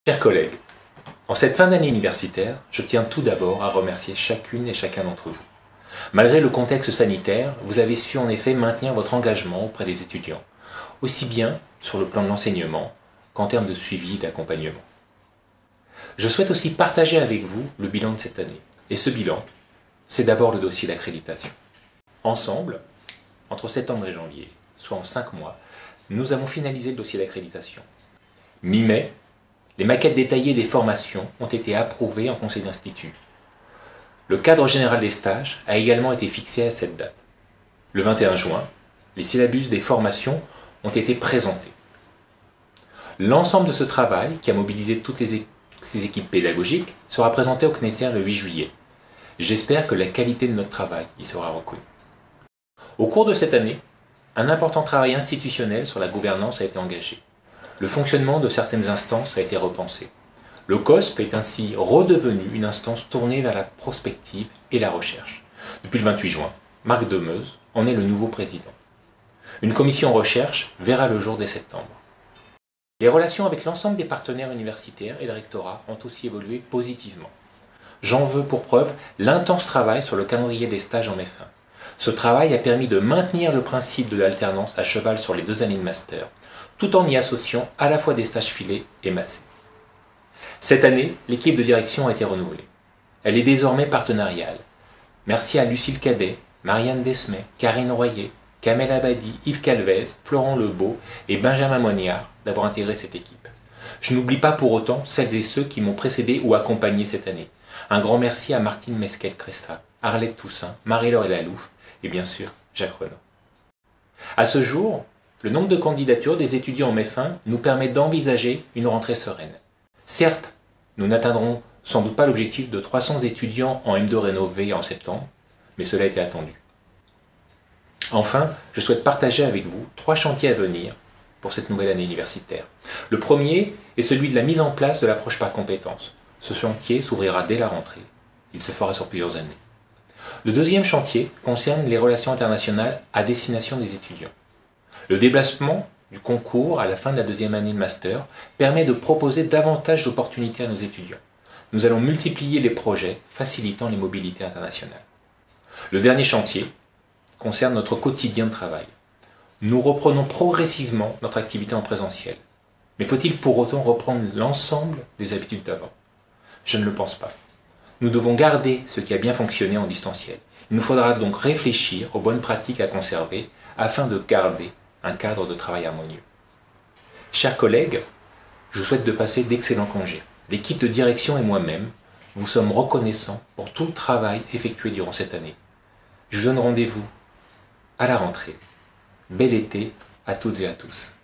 Chers collègues, en cette fin d'année universitaire, je tiens tout d'abord à remercier chacune et chacun d'entre vous. Malgré le contexte sanitaire, vous avez su en effet maintenir votre engagement auprès des étudiants, aussi bien sur le plan de l'enseignement qu'en termes de suivi et d'accompagnement. Je souhaite aussi partager avec vous le bilan de cette année. Et ce bilan, c'est d'abord le dossier d'accréditation. Ensemble, entre septembre et janvier, soit en 5 mois, nous avons finalisé le dossier d'accréditation. Mi-mai, les maquettes détaillées des formations ont été approuvées en conseil d'institut. Le cadre général des stages a également été fixé à cette date. Le 21 juin, les syllabus des formations ont été présentés. L'ensemble de ce travail, qui a mobilisé toutes les équipes pédagogiques, sera présenté au CNESER le 8 juillet. J'espère que la qualité de notre travail y sera reconnue. Au cours de cette année, un important travail institutionnel sur la gouvernance a été engagé. Le fonctionnement de certaines instances a été repensé. Le COSP est ainsi redevenu une instance tournée vers la prospective et la recherche. Depuis le 28 juin, Marc Demeuse en est le nouveau président. Une commission recherche verra le jour dès septembre. Les relations avec l'ensemble des partenaires universitaires et le rectorat ont aussi évolué positivement. J'en veux pour preuve l'intense travail sur le calendrier des stages en F1. Ce travail a permis de maintenir le principe de l'alternance à cheval sur les 2 années de master, tout en y associant à la fois des stages filés et massés. Cette année, l'équipe de direction a été renouvelée. Elle est désormais partenariale. Merci à Lucille Cadet, Marianne Desmet, Karine Royer, Kamel Abadi, Yves Calvez, Florent Lebeau et Benjamin Moignard d'avoir intégré cette équipe. Je n'oublie pas pour autant celles et ceux qui m'ont précédé ou accompagné cette année. Un grand merci à Martine Mesquel-Cresta, Arlette Toussaint, Marie-Laure Lalouf et bien sûr Jacques Renaud. À ce jour, le nombre de candidatures des étudiants en F1 nous permet d'envisager une rentrée sereine. Certes, nous n'atteindrons sans doute pas l'objectif de 300 étudiants en M2 rénové en septembre, mais cela était attendu. Enfin, je souhaite partager avec vous 3 chantiers à venir pour cette nouvelle année universitaire. Le premier est celui de la mise en place de l'approche par compétences. Ce chantier s'ouvrira dès la rentrée. Il se fera sur plusieurs années. Le deuxième chantier concerne les relations internationales à destination des étudiants. Le déplacement du concours à la fin de la 2e année de master permet de proposer davantage d'opportunités à nos étudiants. Nous allons multiplier les projets facilitant les mobilités internationales. Le dernier chantier concerne notre quotidien de travail. Nous reprenons progressivement notre activité en présentiel. Mais faut-il pour autant reprendre l'ensemble des habitudes d'avant? Je ne le pense pas. Nous devons garder ce qui a bien fonctionné en distanciel. Il nous faudra donc réfléchir aux bonnes pratiques à conserver afin de garder un cadre de travail harmonieux. Chers collègues, je vous souhaite de passer d'excellents congés. L'équipe de direction et moi-même vous sommes reconnaissants pour tout le travail effectué durant cette année. Je vous donne rendez-vous à la rentrée. Bel été à toutes et à tous.